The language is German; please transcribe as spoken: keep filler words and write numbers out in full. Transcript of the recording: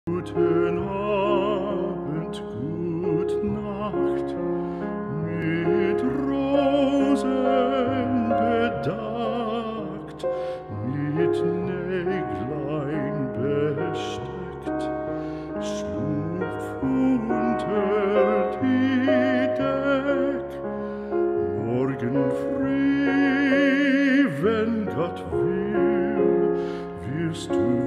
Guten Abend, gut Nacht, mit Rosen bedeckt, mit Näglein besteckt, schlupf unter die Deck. Morgen früh, wenn Gott will, wirst du